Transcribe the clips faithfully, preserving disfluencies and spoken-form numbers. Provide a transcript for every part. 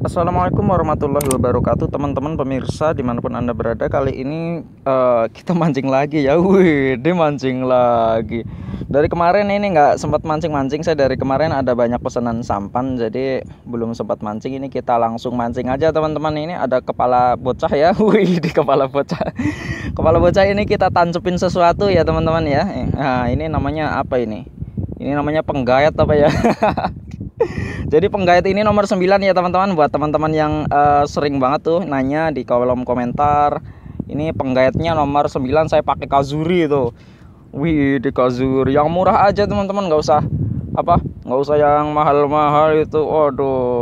Assalamualaikum warahmatullahi wabarakatuh, teman-teman pemirsa dimanapun anda berada. Kali ini uh, kita mancing lagi ya. Wih, dia mancing lagi. Dari kemarin ini nggak sempat mancing-mancing. Saya dari kemarin ada banyak pesanan sampan, jadi belum sempat mancing. Ini kita langsung mancing aja teman-teman. Ini ada kepala bocah ya. Wih, di kepala bocah. Kepala bocah ini kita tancepin sesuatu ya teman-teman ya. Nah, ini namanya apa ini? Ini namanya penggayat apa ya? Jadi penggayat ini nomor sembilan ya teman-teman. Buat teman-teman yang uh, sering banget tuh nanya di kolom komentar, ini penggayatnya nomor sembilan, saya pakai Kazuri itu. Wih, di Kazuri yang murah aja teman-teman, nggak usah apa nggak usah yang mahal-mahal itu. Waduh.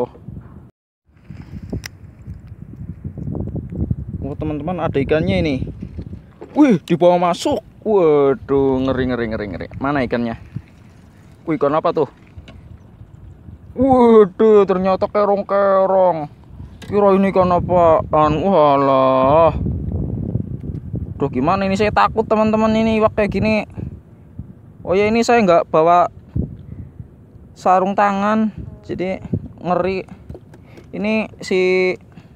Oh teman-teman, ada ikannya ini. Wih, dibawa masuk. Waduh, ngeri ngeri ngeri ngeri. Mana ikannya? Wih, ikan apa tuh? Waduh, ternyata kerong-kerong. Kira ini kan apaan? Walah. Duh, gimana ini, saya takut teman-teman ini waktu kayak gini. Oh ya, ini saya nggak bawa sarung tangan, jadi ngeri. Ini si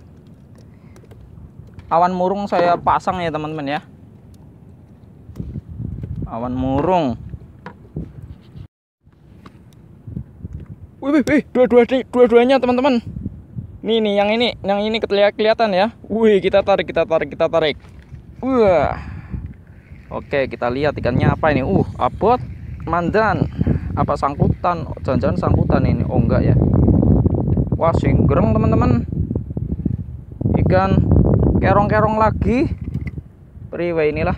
awan murung saya pasang ya teman-teman ya. Awan murung. Wih, wih, wih, dua-dua, dua-duanya teman-teman. Nih, nih, yang ini, yang ini kelihatan ya. Wih, kita tarik, kita tarik, kita tarik. Wah. Oke, kita lihat ikannya apa ini. Uh, abot, mandan, apa sangkutan? Jangan-jangan sangkutan ini. Oh enggak ya. Wah, singgreng teman-teman. Ikan kerong-kerong lagi. Priwe inilah.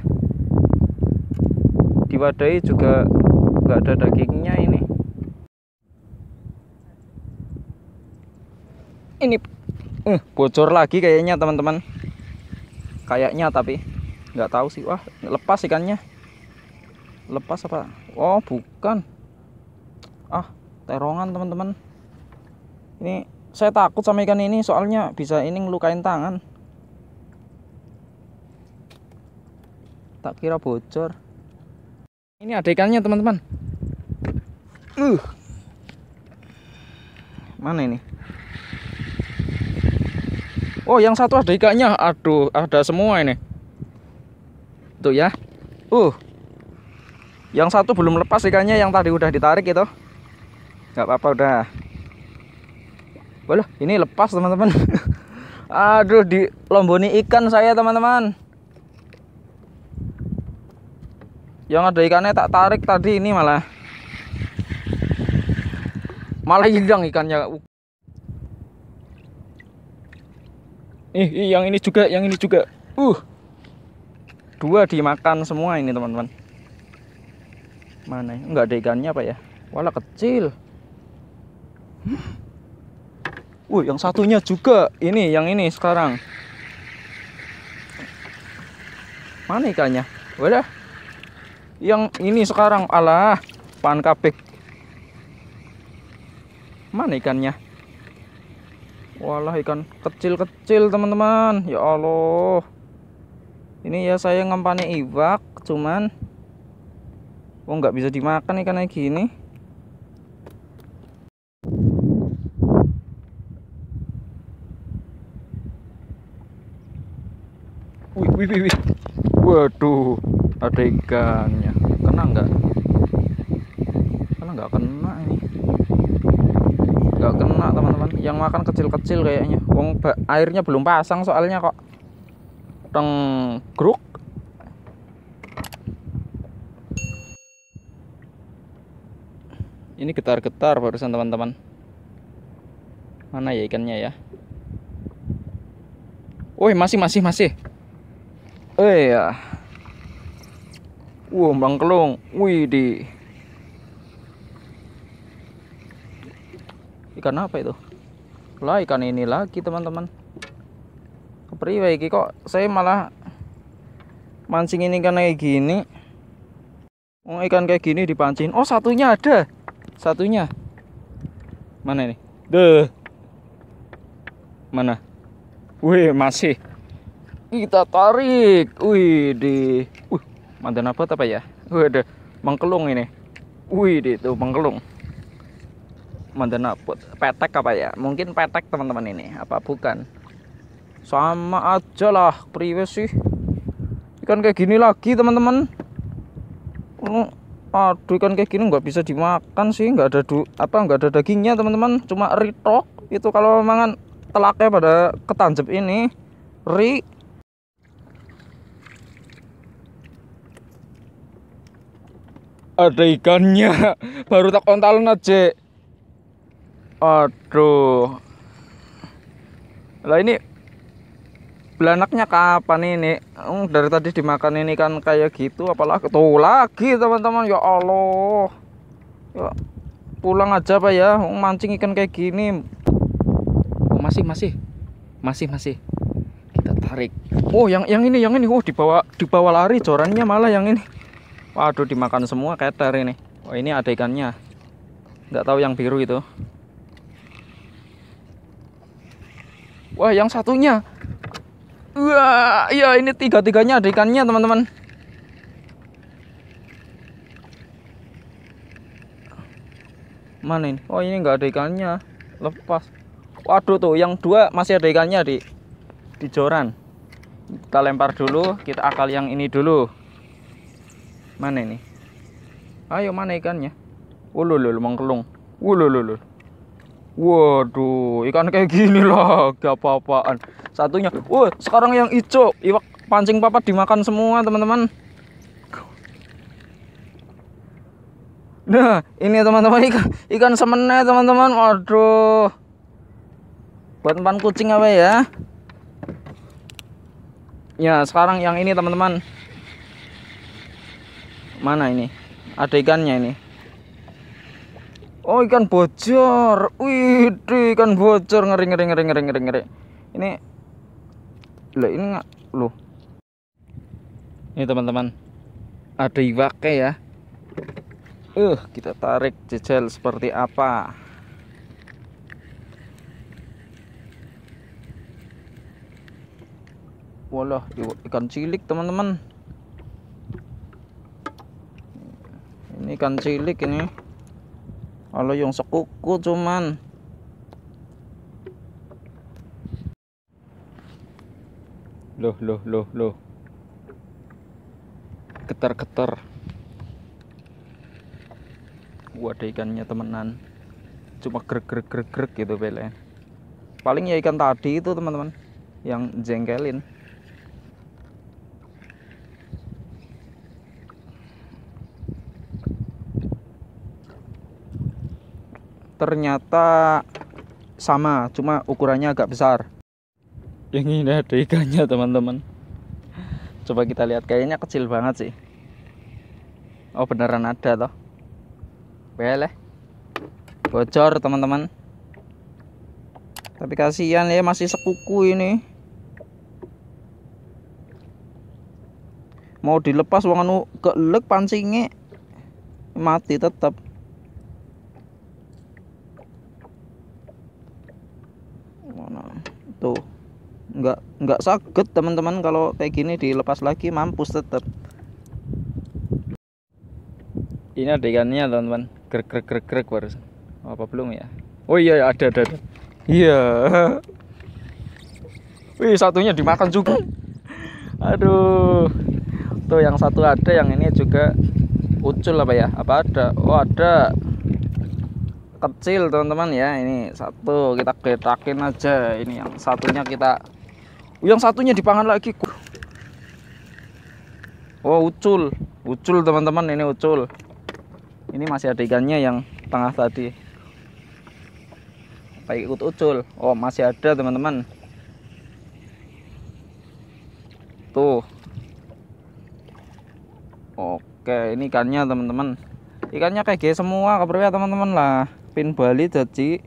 Diwadahi juga nggak ada dagingnya ini. Ini uh, bocor lagi kayaknya teman-teman, kayaknya, tapi nggak tahu sih. Wah, lepas ikannya, lepas apa? Oh bukan, ah terongan teman-teman. Ini saya takut sama ikan ini, soalnya bisa ini ngelukain tangan. Tak kira bocor. Ini ada ikannya teman-teman. Uh mana ini? Oh, yang satu ada ikannya. Aduh, ada semua ini. Tuh ya. Uh. Yang satu belum lepas ikannya, yang tadi udah ditarik itu. Gak apa-apa udah. Walah, ini lepas teman-teman. Aduh, di lomboni ikan saya teman-teman. Yang ada ikannya tak tarik tadi, ini malah malah hilang ikannya. Ih, yang ini juga, yang ini juga. Uh, dua dimakan semua ini teman-teman. Mana? Enggak ada ikannya apa ya? Walah, kecil. Uh, yang satunya juga. Ini, yang ini sekarang. Mana ikannya? Wadah. Yang ini sekarang, alah, pan kabek. Mana ikannya? Walah, ikan kecil-kecil teman-teman. Ya Allah. Ini ya saya ngempani iwak, cuman oh nggak bisa dimakan ikan kayak gini. Wih, wih, wih, wih. Waduh, ada ikannya. Kena nggak? Kena nggak kena ini. Nggak kena teman-teman. Yang makan kecil-kecil kayaknya. Wong airnya belum pasang soalnya kok. Teng gruk. Ini getar-getar barusan teman-teman. Mana ya ikannya ya? Woi, masih masih masih. Eh ya. Wow, bangkelung. Wih di. Ikan apa itu? Lah, ikan ini lagi teman-teman. Kepriwe iki kok saya malah mancing ini ikan kayak gini. Oh, ikan kayak gini dipancing. Oh, satunya ada. Satunya. Mana ini? Deh. Mana? Wih, masih. Kita tarik. Wih, di. Wih, mantan apa apa ya? Wih, ada mengkelung ini. Wih, di itu mengkelung. Mandana petek apa ya? Mungkin petek teman-teman ini. Apa bukan? Sama aja lah, priwe sih. Ikan kayak gini lagi teman-teman. Oh, aduh, ikan kayak gini nggak bisa dimakan sih. Nggak ada du apa nggak ada dagingnya teman-teman. Cuma ritok. Itu kalau mangan telaknya pada ketanjep ini. Ri. Ada ikannya. Baru tak ontalan aja. Aduh. Lah ini belanaknya kapan ini? Hmm, dari tadi dimakan ini kan kayak gitu, apalagi tuh lagi teman-teman. Ya Allah. Ya, pulang aja Pak ya. Mancing ikan kayak gini. Oh, masih masih. Masih masih. Kita tarik. Oh, yang yang ini yang ini. Oh, dibawa dibawa lari jorannya malah yang ini. Waduh, dimakan semua keter ini. Oh, ini ada ikannya. Nggak tahu yang biru itu. Wah, yang satunya. Wah, iya ini tiga-tiganya ada ikannya, teman-teman. Mana ini? Oh, ini nggak ada ikannya. Lepas. Waduh tuh, yang dua masih ada ikannya di di joran. Kita lempar dulu, kita akal yang ini dulu. Mana ini? Ayo, mana ikannya? Ululul mengkelung. Ululul. Waduh, ikan kayak gini lah, gak apa-apaan. Satunya, wah sekarang yang hijau, iwak pancing papat dimakan semua teman-teman. Nah, ini teman-teman ikan ikan semene teman-teman. Waduh, buat umpan kucing apa ya? Ya sekarang yang ini teman-teman. Mana ini? Ada ikannya ini. Oh, ikan bocor. Wih, ikan bocor, ngeri ngeri ngeri ngeri ngeri ngeri. Ini loh, ini nggak loh. Ini teman-teman. Ada iwaknya ya. Uh, kita tarik jejel seperti apa. Walah, ikan cilik teman-teman. Ini ikan cilik ini. Kalau yang sekuku cuman loh loh loh loh getar-getar. Wah, ada ikannya temenan, cuma grek grek grek grek gitu bele. Paling ya ikan tadi itu teman-teman yang jengkelin. Ternyata sama, cuma ukurannya agak besar. Yang ini ada ikannya teman-teman. Coba kita lihat, kayaknya kecil banget sih. Oh, beneran ada toh. Boleh. Bocor teman-teman. Tapi kasihan ya, masih sekuku ini. Mau dilepas wong anu keelek pancingnya mati tetap. Tuh, nggak nggak sakit teman-teman, kalau kayak gini dilepas lagi mampus tetap. Ini ada ikannya teman-teman, grek grek grek grek barusan. Apa belum ya? Oh iya, ada ada ada. Iya. Wih, satunya dimakan juga. Aduh. Tuh yang satu ada, yang ini juga ucul apa ya? Apa ada? Oh, ada. Kecil teman-teman ya. Ini satu kita getakin aja. Ini yang satunya kita yang satunya dipangan lagi. Oh, ucul ucul teman-teman, ini ucul. Ini masih ada ikannya yang tengah tadi. Apa ikut ucul? Oh, masih ada teman-teman. Tuh. Oke, ini ikannya teman-teman. Ikannya kayak gini semua kabarnya teman-teman lah. Pin Bali jadi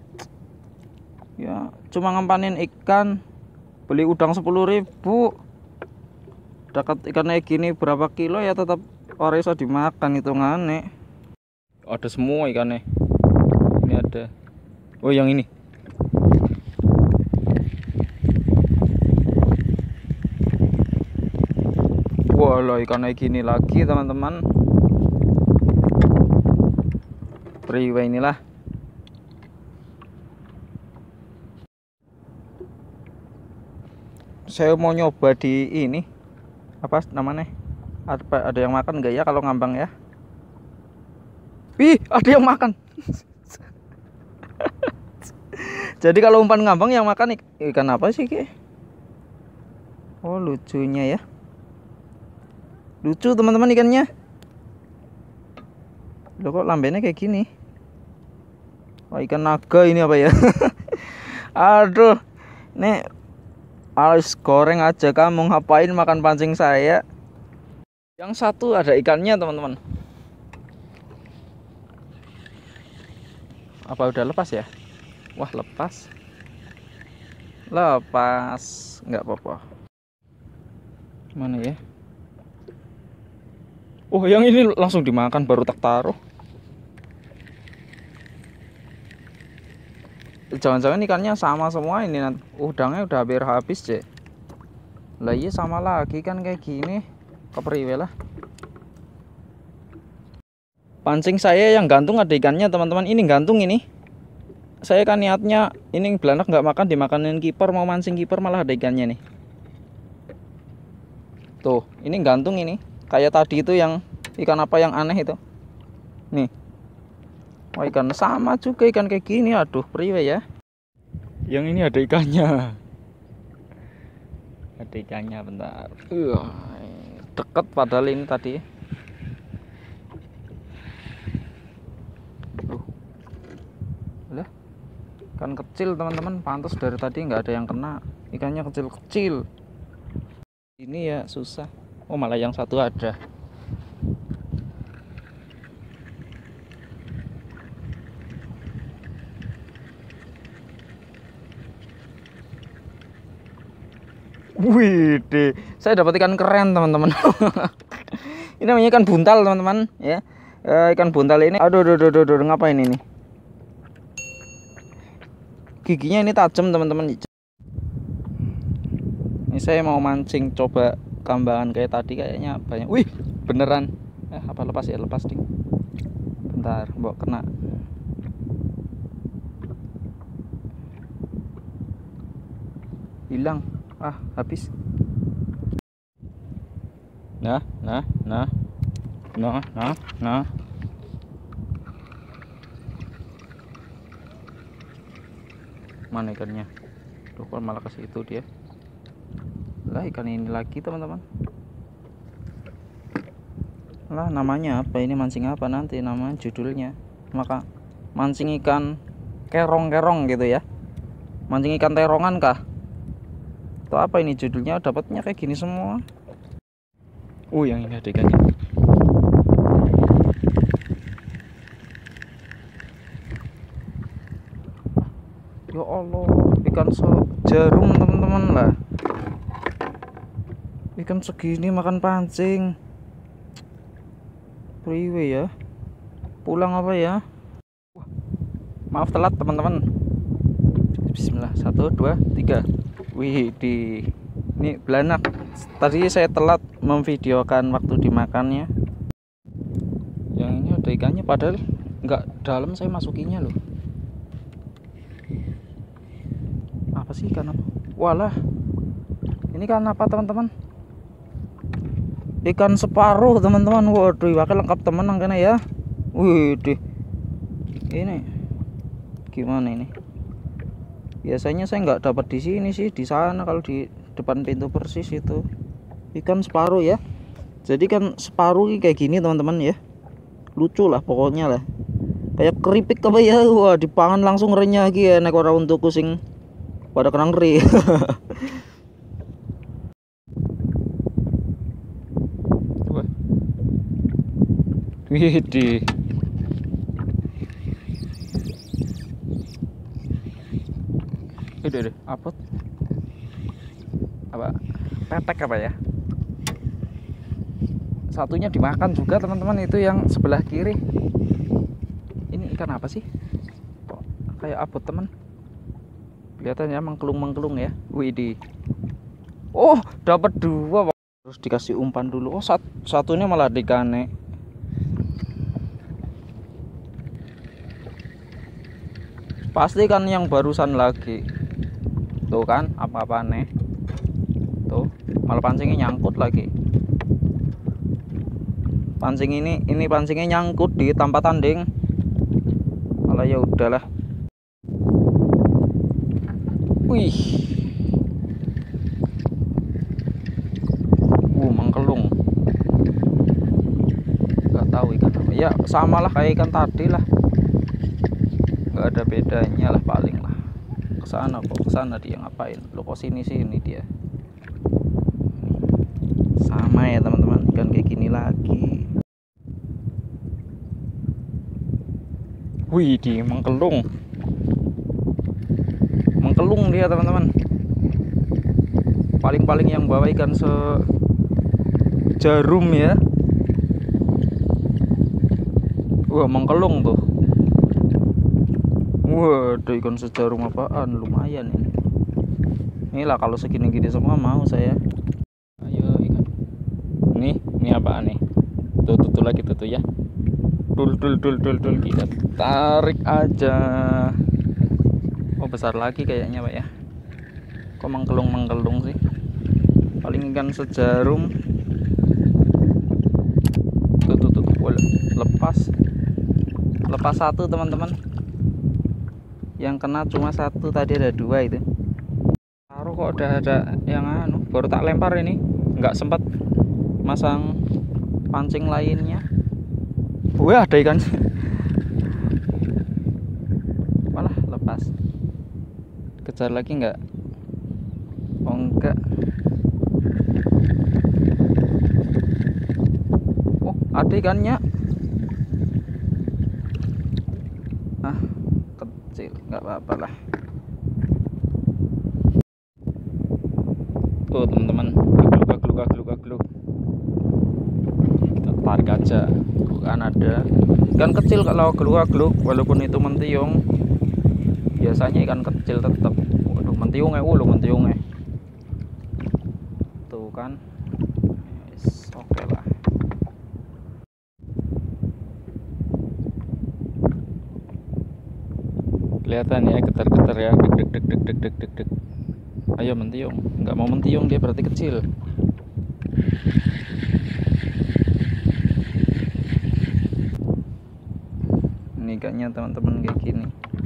ya cuma ngampanin ikan, beli udang sepuluh ribu, dapat ikan kayak gini berapa kilo ya tetap orang bisa dimakan hitungannya. Ada semua ikannya ini, ada. Oh, yang ini walah, ikan kayak gini lagi teman-teman. Priwe inilah saya mau nyoba di ini apa namanya, ada, ada yang makan nggak ya kalau ngambang ya. Wih, ada yang makan. Jadi kalau umpan ngambang yang makan ikan apa sih Ki? Oh lucunya ya, lucu teman-teman ikannya. Loh kok lambenya kayak gini? Oh ikan naga ini apa ya? Aduh, nih harus goreng aja, kamu ngapain makan pancing saya? Yang satu ada ikannya teman-teman. Apa udah lepas ya? Wah lepas, lepas nggak apa-apa. Mana ya? Oh yang ini langsung dimakan baru tak taruh. Jangan-jangan ikannya sama semua ini nanti. Udangnya udah hampir habis cek. Lah iya sama lagi kan kayak gini. Kepriwe lah. Pancing saya yang gantung ada ikannya teman-teman. Ini gantung ini. Saya kan niatnya ini belanak nggak makan, dimakanin kiper, mau mancing kiper malah ada ikannya nih. Tuh, ini gantung ini. Kayak tadi itu yang ikan apa yang aneh itu. Nih. Oh ikan sama juga ikan kayak gini. Aduh, priwe ya. Yang ini ada ikannya. Ada ikannya bentar. Uh, deket padahal ini tadi. Uh. Lah. Ikan kecil teman-teman, pantas dari tadi nggak ada yang kena. Ikannya kecil-kecil. Ini ya susah. Oh malah yang satu ada. Wih deh, saya dapat ikan keren teman-teman. Ini namanya ikan buntal teman-teman ya. E, ikan buntal ini, aduh, aduh, aduh, aduh, ngapain ini? Giginya ini tajam teman-teman. Ini saya mau mancing, coba kambangan kayak tadi kayaknya banyak. Wih, beneran. Eh, apa lepas ya? Lepas ding. Bentar, mbok kena. Hilang. Ah, habis. Nah, nah, nah. Nah, nah, nah. Mana ikannya? Tuh kok malah ke situ dia. Lah ikan ini lagi teman-teman. Lah namanya apa ini, mancing apa nanti namanya judulnya. Maka mancing ikan kerong-kerong gitu ya. Mancing ikan terongan kah? Atau apa ini judulnya, dapatnya kayak gini semua. Oh yang ini ada ikannya. Ya Allah, ikan sejarum teman-teman lah. Ikan segini makan pancing. Priwe ya. Pulang apa ya? Wah, maaf telat teman-teman. Bismillah, satu, dua, tiga. Wih di ini belanak. Tadi saya telat memvideokan waktu dimakannya. Yang ini ada ikannya padahal nggak dalam saya masukinya loh. Apa sih ikan apa? Walah, ini kan apa teman-teman? Ikan separuh teman-teman. Waduh, wakil lengkap teman angkanya ya. Wih deh, ini gimana ini? Biasanya saya nggak dapat di sini sih, di sana kalau di depan pintu persis itu ikan separuh ya. Jadi kan separuh kayak gini teman-teman ya, lucu lah pokoknya lah, kayak keripik apa ya. Wah dipangan langsung renyah lagi ya, nek ora untuk kusing pada kenang ri. Widih. Udah deh, apa? Apa? Tetek apa ya? Satunya dimakan juga teman-teman, itu yang sebelah kiri. Ini ikan apa sih? Kok kayak abot teman? Kelihatannya mengkelung-mengkelung ya. Widih. Oh, dapat dua. Terus dikasih umpan dulu. Oh, sat satunya malah dikane. Pasti kan yang barusan lagi. Tuh kan, apa-apa nih. malah pancingnya nyangkut lagi. Pancing ini ini pancingnya nyangkut di tempat tanding. Malah ya udahlah. Wih. Uh, mengkelung. Gak tahu ikan apa. Ya samalah kayak ikan tadi lah. Gak ada bedanya lah paling lah. Kesana kok, kesana dia ngapain? Lo kok sini sini dia. Sama ya teman-teman, ikan kayak gini lagi. Wih, di mengkelung. Mengkelung dia teman-teman. Paling-paling yang bawa ikan se jarum ya. Wah, mengkelung tuh. Wah, ada ikan sejarum apaan, lumayan ini. Inilah kalau segini-gini semua mau saya. Ayo ikan. Nih, ini apaan nih? Tuh, tuh, tuh lagi tuh, tuh ya. Dul, dul, dul, dul, dul, kita tarik aja. Oh, besar lagi kayaknya Pak ya. Kok mengkelung-mengkelung sih? Paling ikan sejarum. Tuh, tuh, tuh, tuh. Lepas. Lepas satu teman-teman. Yang kena cuma satu, tadi ada dua itu. Taruh kok udah ada yang anu, baru tak lempar ini, nggak sempat masang pancing lainnya. Wah, ada ikan. Malah lepas. Kejar lagi nggak? Oh enggak. Oh, ada ikannya. Ah, kecil, nggak apa-apa lah. Tuh teman-teman, gagluk gagluk gagluk gagluk. Kita tarik aja. Bukan ada ikan kecil kalau gagluk gagluk, walaupun itu mentiung. Biasanya ikan kecil tetap. Waduh, mentiung ya, waduh mentiung ya. Tuh kan. Yes, oke okay lah. Kelihatan ya, getar-getar ya, deg deg deg deg deg deg deg deg. Ayo mentiung, nggak mau mentiung dia berarti kecil. Ini ikannya teman-teman kayak gini.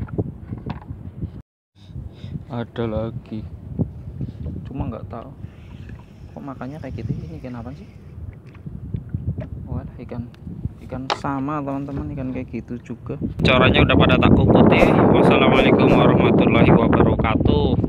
Ada lagi, cuma nggak tahu kok makannya kayak gitu. Ini ikan apa sih? Wah, ikan ikan sama teman-teman, ikan kayak gitu juga. Caranya udah pada tak kukuti. Wassalamualaikum warahmatullahi wabarakatuh.